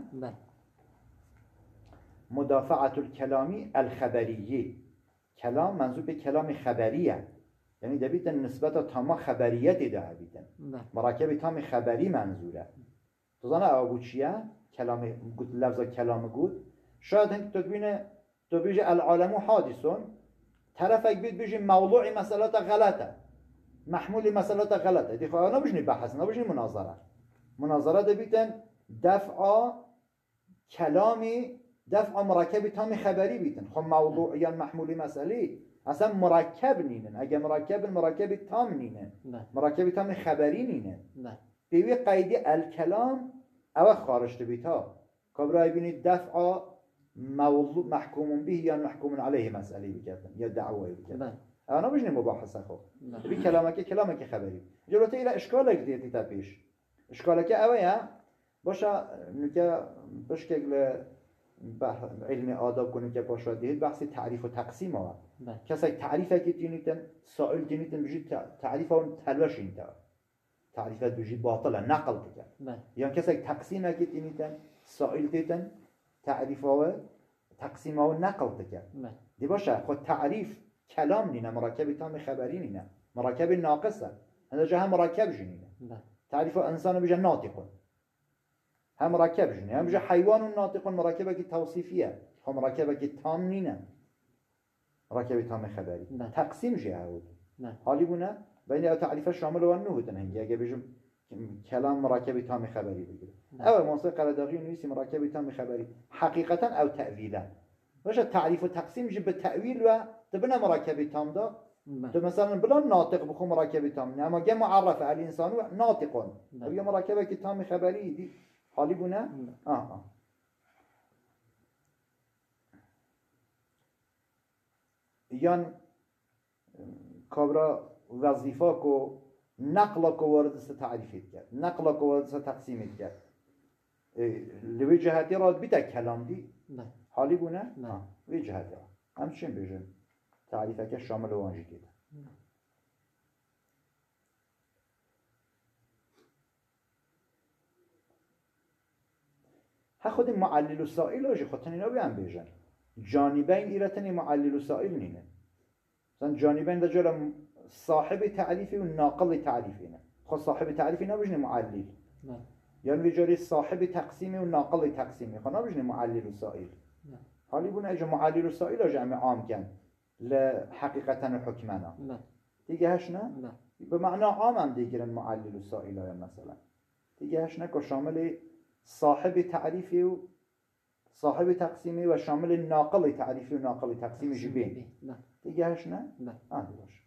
مدافعة الكلام الخبرية كلام منظور به كلام خبرية يعني ده بيتن نسبة تاما خبريات ده بيتن مركب تام خبري منظوره تظن أبو چیه كلام قلت لفظ كلام قلت شاید هنگ تو بيجي العالم حادثون طرفك بيجي موضوع مسألة غلطة محمول مسألة غلطة دي خواهنا بيجي بحث نبيجي مناظرة ده بيتن دفع كلامي دفع مركب تام خبري بيتن خب موضوعيا محمول مسألة اصلا مركب نينن اگه مركب تام نينن مركب تام خبري نينن بيوي قيد الكلام او خارج بيتها كبرى بيني دفع موضوع محكوم به یا محكوم عليه مسألة بكتن یا دعوة بكتن انا بجني مباحثة خو بي كلامك خبري جلوتي الى اشكالك ديتي تابيش اشكالك اويا باشا نكا بشكل علم آداب کنیم که باشه دید بحث تعریف و تقسیم ها کسی تعریفه که تینیتن سائل تینیتن بجید تعریف اون تلوش این تا تعریفت بجید باطله نقل تکن یا کسی تقسیمه که تینیتن سائل تیتن تعریف ها تقسیم ها نقل تکن دی باشه خود تعریف کلام نینه مرکب تام خبری نینه مرکب ناقصه هنده جا هم مرکب جنینه تعریف انسان بجید ناطقون هم مركب جنيه هم جا حيوان ناطق مركبة توصيفية هم مركبة تام نينه مركبة تام خبري تقسيم جهود حالي بنا بين تعريف الشامل والنهو تنهنجي اگه بيجم كلام مركبة تام خبري بگیره او موسیقی قرداغی نویسی مركبة تام خبري حقيقة او تأويلا باشه تعریف و تقسیم جی به تأویل و تبنى مركب تام دا بله. تو مثلا بلا ناطق بخو مركب تام اما جا معرف الانسان ناطق بله. یا مركبه که تام خبری دي حالی بونه یان کابرا وظیفه کو نقل کو وارد است تعریفیت کرد نقل کو وارد است تقسیمیت کرد لوی جهتی را بیت کلام دی بله. حالی بونه بله. وی جهتی را همچین بیشن تعریفه که شامل وانجی دیده ها خود معلل و سائل آجی خودتن اینا بیان بیشن جانبین ایرتنی معلل و سائل نینه مثلا جانبین دا جالا صاحب تعریفی و ناقل تعریفی نه خود صاحب تعریفی نبیشنه معلل یعنی ویجاری صاحب تقسیمی و ناقل تقسیمی خود نبیشنه معلل و سائل حالی بونه اجا معلل و سائل آجا همه عام کن لحقیقتا و حکمنا دیگه هش نه؟ به معنا عام هم دیگرن معلل و سائل های مثلا دیگه هش نه که شامل صاحب تعریفی و صاحب تقسیمی و شامل ناقل تعریفی و ناقل تقسیمی جبین دیگه هش نه؟ باشه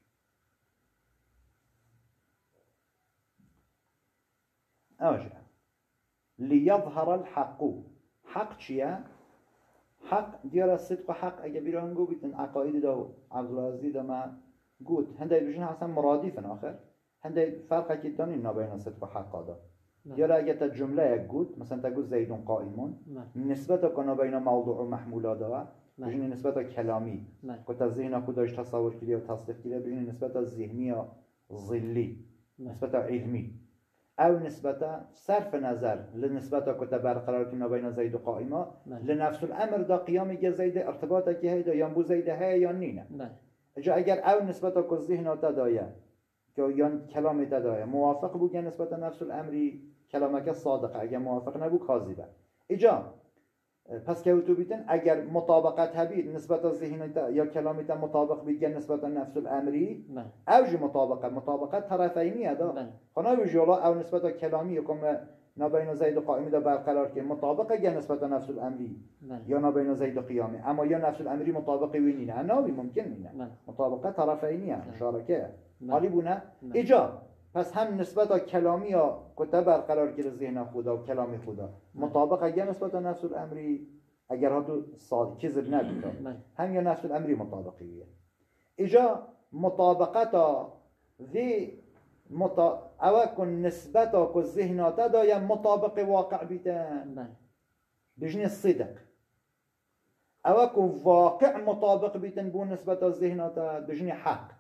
اوجه ليظهر الحق حق چیه؟ حق دیار صدق و حق اگه بیرون گو بیتن عقاید دا عبدالعزیز دا ما گود هنده بیشن اصلا مرادفن آخر هنده فرقه که دانی نبین صدق و حق دا دیار اگه تا جمله یک گود مثلا تا گود زیدون قائمون نسبت کنه بین موضوع و محمولا دا بیشن نسبت کلامی که تا ذهن خودش تصور کردی و تصدیق کردی بیشن نسبت ذهنی و ظلی نسبت علمی او نسبت صرف نظر لنسبت كتب برقرار كنا بين زيد وقائمة لنفس الأمر دا قيام جا زيد ارتباطك هيدا ينبو زيد هاي يا نينا اجا اگر او نسبت كالذهن تدايا يان كلام تدايا موافق بو جا نسبت نفس الأمر كلامك صادقة اگر موافق نبو كاذبة اجا پس که تو بیتن اگر مطابقت هبید نسبت ذهن یا کلامیت مطابق بید نسبت نفس الامری اوج مطابقت طرفینیه دا خنا وجولا او نسبت کلامی کم نابین زید قائمی دا برقرار که مطابقه یا نسبت نفس الامری یا نابین زید قیامی اما یا نفس الامری مطابق وینینه نابی ممکن نینه مطابقت طرفینیه مشارکه حالی بونه اجا پس هم نسبت کلامی یا کتب برقرار کرده ذهن خدا و کلام خدا مطابق اگر نسبت نفس الامری اگر ها تو کذب نبید هم یا نفس الامری مطابقیه اجا مطابقت ذی او کن نسبت که ذهنات دا یا مطابق واقع بیتن بجنی صدق او کن واقع مطابق بیتن بون نسبت ذهنات بجنی حق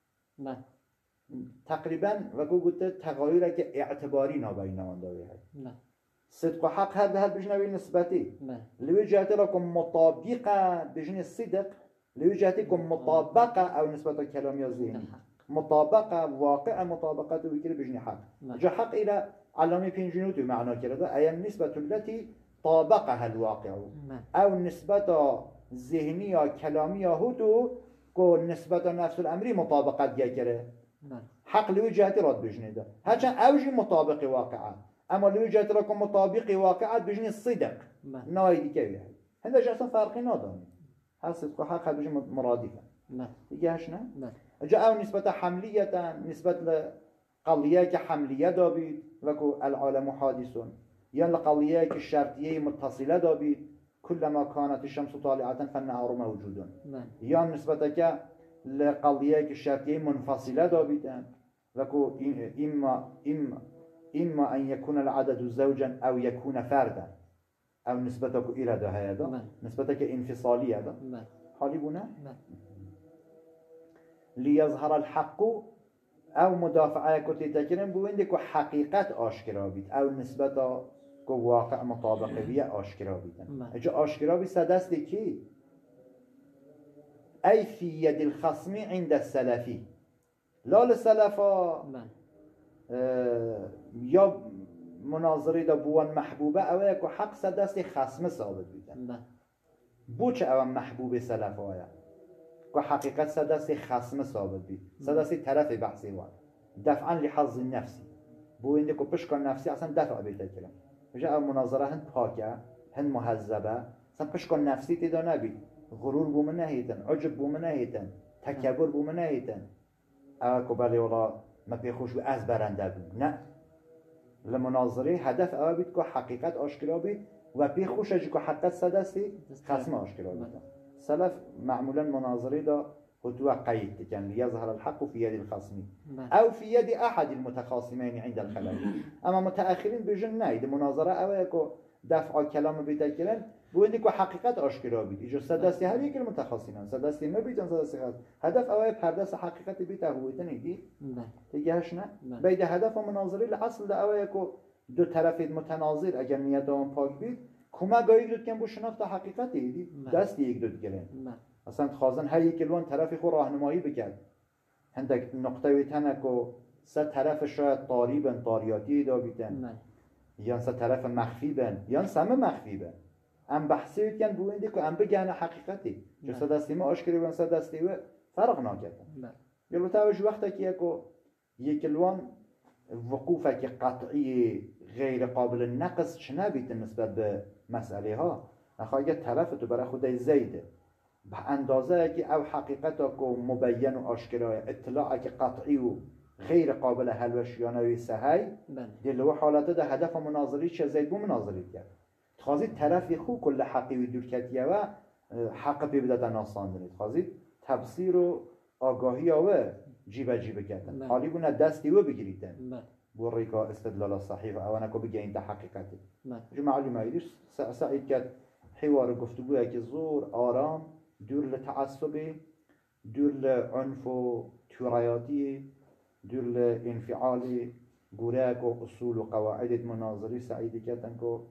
تقریبا وکو گوته تغاییر که اعتباری نابین آن داوی هست صدق و حق هد بجنوی نسبتی لوی جهتی را کن مطابقه بجن صدق لوی جهتی کن مطابقه او نسبت کلامی و ذهنی مطابقه واقع مطابقت و بکر بجن حق جا حق الى علامه پینجنوتو معنا کرده ایم نسبت التي طابقها الواقع او نسبت ذهنی یا کلامی یا هوتو که نسبت نفس الامری مطابقت گه کرده حق لوی جهتی راد بجنه ده هرچند اوجی مطابق واقعه اما لوی جهتی را که مطابق واقعه بجنه صدق نایدی که بیه هندش اصلا فرقی ندانی هر صدق و حق بجنه مرادفه دیگه هش نه؟ جا او نسبت حملیتا نسبت لقضیه که حملیه دابید وکو العالم حادثون یا لقضیه که شرطیه متصله دابید كلما كانت الشمس طالعة فالنهار موجود یا نسبت که لقضية الشرطية منفصلة دابتان وكو إما أن يكون العدد زوجا أو يكون فردا أو نسبتك إلى ده هذا نسبتك انفصالية هذا حالبنا ليظهر الحق أو مدافعة كتتكرم بويندك حقيقة آشكرا بيت أو نسبة واقع مطابق بيه آشكرا بيتن اجا آشكرا بي سدست كي أي في يد الخصم عند السلفي لا للسلفا یا مناظره دا بوان محبوبه اوه که حق سدست خصم ثابت بیدن بوچه اوه محبوب سلفه آیا که حقیقت سدست خصم ثابت بید سدست طرف بحثی وان دفعا لحظ نفسی بو اینده که پشکان نفسی اصلا دفع بیده کرم بجا او مناظره هند پاکه هند محذبه اصلا پشکان نفسی تیدا نبید غرور بو من نهيتن عجب بو من نهيتن تكبر بو من نهيتن اوه بالي والله ما بيخوش از برنده بو نه لمناظره هدف اوه بید که حقیقت آشکرا بید و بيخوش اجي که حقیقت سدستی خصم آشکرا بید سلف معمولا مناظره دا هو قيد كان ليظهر الحق في يد الخصم أو في يد أحد المتخاصمين عند الخلاف. أما متأخرين بيجن نايد مناظرة أو يكو دفع كلام بيتكلم بوندي كو حقيقة أشكرا بيت إجا سداسي هر يك المتخاصمين سداسي ما بيتن سداسي خاص هدف أو بحردس حقيقة بيته هو تنيدي تيجهشنا بيد هدف مناظرة الأصل ده أو يكو دو طرف متناظر أجر نيتهم پاک بيت كما جاي دود كان بو شناخت حقيقته دي دست يك دود گرن اصلا خازن هر یک لون طرفی خود راهنمایی بکرد هندک نقطه ویتنه که سه طرف شاید طاری بن طاریاتی دا بیتن یا سه طرف مخفی بن یا سمه مخفی بن ام بحثی وید کن بوینده که ام بگن حقیقتی جو سه دستی ما آشکری بن سه دستی و فرق ناکردن یا بتاوش وقتی که یک لون وقوفه که قطعی غیر قابل نقص چنه بیتن نسبت به مسئله ها نخواهی طرف تو برای خودی زیده به اندازه که او حقیقتا که مبین و آشکرای اطلاع که قطعی و غیر قابل حلوشیانوی سهی دلو حالت ده هدف مناظری چه زید بو مناظری کرد تخوازید طرفی خو کل حقی و دورکتیه و حق بی بدادن آساندنی تخوازید تبصیر و آگاهی و جیب کردن حالی بونه دستی و بگیریدن بو ریکا استدلال صحیح و اوانکو بگه این ده حقیقتی جو معلومه ایدیش سعید کرد حوار گفتگوه که زور آرام دور لتعصبي دور لعنف وتراياتي دور لانفعالي قراك وأصول وقواعد مناظري سعيدي كاتنكو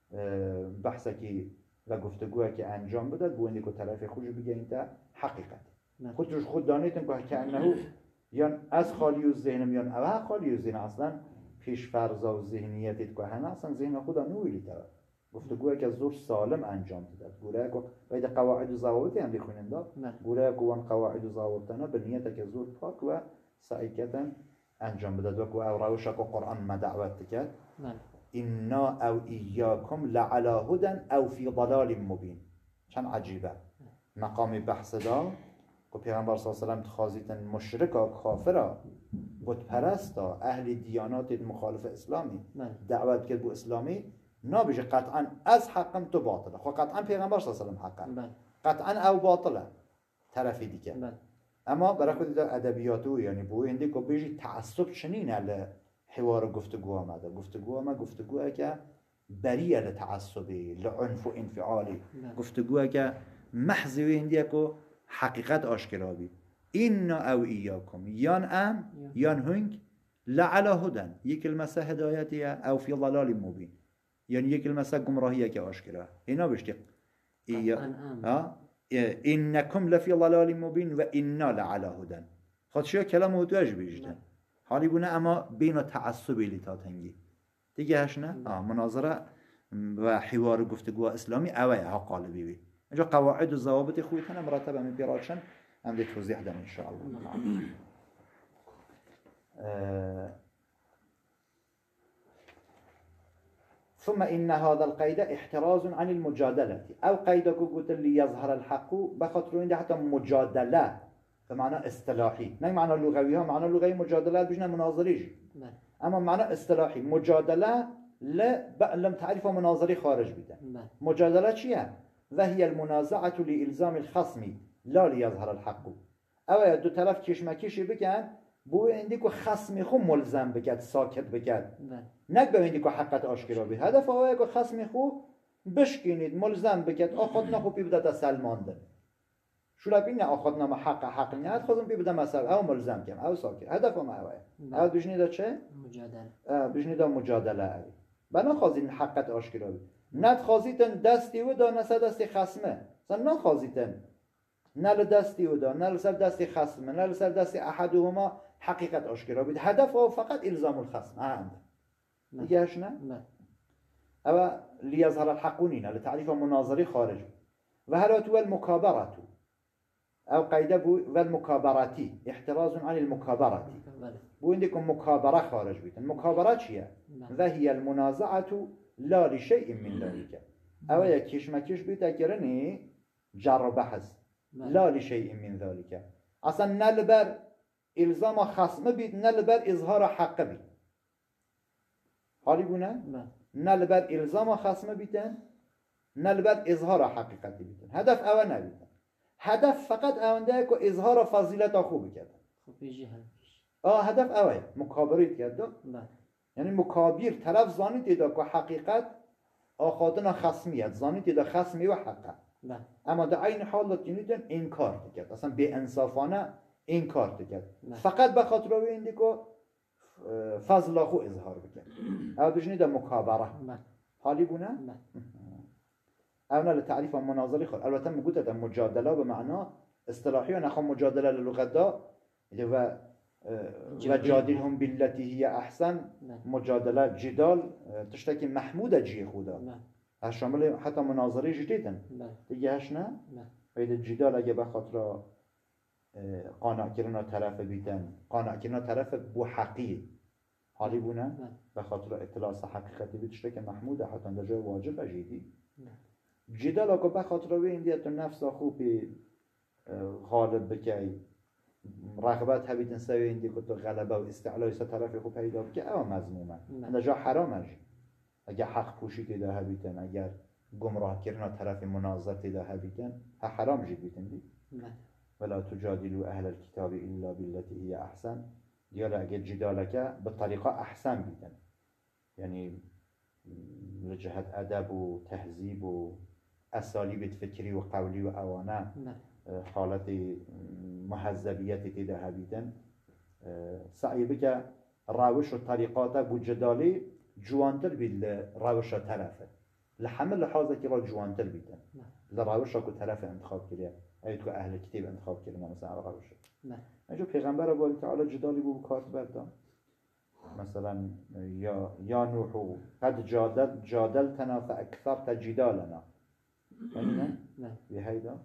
بحثكي وقفتقوها كأنجام بدد بوينكو تلافي خوش بيجي انت حقيقة خود دانيتنكو كأنه يان از خالي الذهن يان اوه خالي الذهن اصلا پیش فرضا و ذهنیتت که هنه اصلا ذهن خدا نویلی تر گفتگوه که زور سالم انجام داد گوره که باید قواعد و ضوابطی هم بخونیم دا گوره که وان قواعد و ضوابطنا به نیت که زور پاک و سعیکتا انجام بداد و که او روشا که قرآن ما دعوت کرد اینا او ایاکم لعلا هدن او فی ضلال مبین چند عجیبه مقام بحث دا که پیغمبر صلی اللہ علیه وسلم تخازیتن مشرکا کافرا بود پرستا اهل دیانات مخالف اسلامی دعوت کرد بو اسلامی نابیشه قطعا از حقم تو باطله خو قطعا پیغمبر صلی اللہ علیه وسلم حقا قطعا او باطله طرفی دیگه اما برای خود دا ادبیاتو یعنی بو هندی که بیجی تعصب چنینه لحوار گفتگو آمده گفتگوه که بریه لتعصبی لعنف و انفعالی گفتگوه که محضی هندیه که حقیقت آشکرا بید این او ایاکم یان ام یان هنگ لعلا هدن یک المسه هدایتیه او فی ضلال مبین یعنی یک المسه گمراهیه که آشکرا اینا بشتی اینکم لفی ضلال مبین و اینا لعلا هدن خودشیا کلام متوجه بیجتن حالی بونه اما بین تعصبی لیتاتنگی دیگه هشنه مناظره و حوار گفتگو اسلامی اوه ها قالبی بی اینجا قواعد و ضوابط خوبی کنه مرتبه من بیرادشن هم دی توضیح دم انشاءالله ثم إن هذا القيد احتراز عن المجادلة أو قيدك قلت لي يظهر الحق بخاطر عنده حتى مجادلة فمعنى اصطلاحي ما معنى لغويها معنى لغوي مجادلة بجنا مناظريج أما معنى اصطلاحي مجادلة لم تعرف مناظري خارج بده مجادلة شيء وهي المنازعة لإلزام الخصم لا ليظهر الحق أو دو طرف کشمکشی بکن بو عندك خصم خو ملزم بکد ساکت بکد نک به عندك حقت آشکرا بید هدف آوه که خصم خو بشکنید ملزم بکد آخوتنا خو بیبدد سلمان ده شولا بینه آخوتنا ما حق نیاد خودم بیبدد مثلا او ملزم کم او ساکت هدف ما اوه او بجنیده چه؟ مجادله بجنیده مجادله اوه بنا خوازین حقت آشکرا بید ند خوازیتن دستی و دا نسا دستی خصمه مثلا نخوازیتن نل دستی و دا نل سر دستی خصمه نل سر دستی احدهما حقیقت آشکرا بید هدف او فقط الزام الخصم هند دیگه هشنه؟ او لیظهر الحقونین لتعریف مناظری خارج و هلات والمكابرة او قیده بو والمكابراتی احتراز عن المكابراتی بو عندكم مكابره خارج بید المكابره چیه؟ وهي المنازعة لا لشيء من ذلك او یک کشمکش بید اگرنی جر و بحث لا لشيء من ذلك اصلا نلبر الزام خصم بید نلبر اظهار حق بید حالی بونه؟ نلبر الزام خصم بیتن نلبر اظهار حقیقتی بیتن هدف اول نبیتن هدف فقط اونده که اظهار فضیلت خوب کردن خب بیجی هم هدف اول مکابریت کرده یعنی مکابر طرف زانی دیده که حقیقت آخاتنا خصمیت زانی دیده خصمی و حقه اما در این حال لطینیدن انکار کرد اصلا به انصافانه انکار کرد فقط به خاطر اینده که فضل خو اظهار بکن او بجنید مکابره حالی بونه؟ اونا لتعریف مناظری خود البته مگوده مجادله به معنا اصطلاحی و نخواه مجادله للغت دا و جادلهم بالتي هي احسن مجادله جدال تشتكي محموده جي خودا شامل حتی مناظره جدیدن دیگه هش نه؟ باید جدال اگه به خاطر قانع کردن طرف بیتن قانع کردن طرف بو حقی حالی بونه به خاطر اطلاع حقیقتی بیتشته که محموده حتی در جای واجب اجیدی جدال اگه به خاطر این دیت نفس خوبی غالب بکی رغبت هبیتن سوی این دی که تو غلبه و استعلای سه طرف خوب پیدا بکی او مضمومه در جا حرام اجی اگر حق پوشی تیده هبیتن اگر گمراه کردن طرف مناظر تیده هبیتن ها حرام جید بیتن دی ولا تجادلوا اهل الكتاب الا بالتي هي احسن دیار اگر جدالک بطریقه احسن بیتن یعنی لجهت ادب و تهذیب و اسالیب فکری و قولی و اوانه حالت مهذبیت تیده هبیتن سعی بکه روش و طریقات بو جدالی جوانتر بید لروش طرفه لحمل لحاظه که را جوانتر بیدن لروش که طرف انتخاب کرده اید که اهل کتاب انتخاب کرده مثلا روش اینجا پیغمبر با تعالی جدالی بو کارت بردم مثلا یا نوح قد جادلتنا فاکثرت جدالنا یعنی نه به هیدا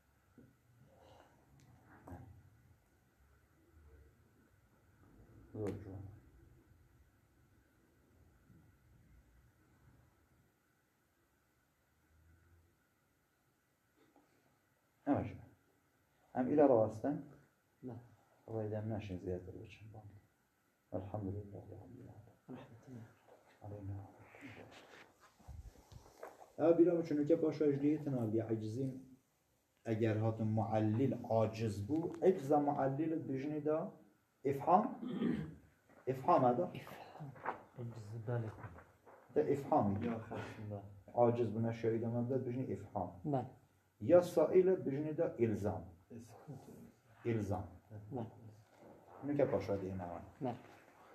نماشه هم إلى رواستن لا الله إذا مناشن زيادة الوجه الحمد لله رب العالمين علينا بلا چون که باشه اجلیتنا لعجزین اگر هاتون معلل عاجز بو اجزا معلل بجنی دا افهام هذا ده افهامی عاجز بو نشایده من بد بجنی افهام یا سائل بجنی دا الزام اینو که باشه دیگه نوان